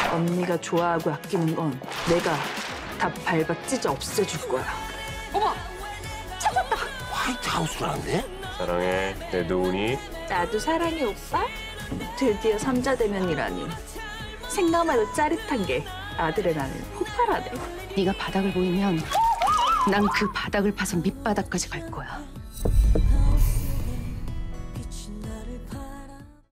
언니가 좋아하고 아끼는 건 내가 다 밟아 찢어 없애줄 거야. 어머! 찾았다! 화이트하우스라는데? 사랑해, 내 노은이. 나도 사랑해, 오빠. 드디어 삼자대면이라니. 생각만 해도 짜릿한 게 아드레날린 폭발하네. 네가 바닥을 보이면 난 그 바닥을 파서 밑바닥까지 갈 거야.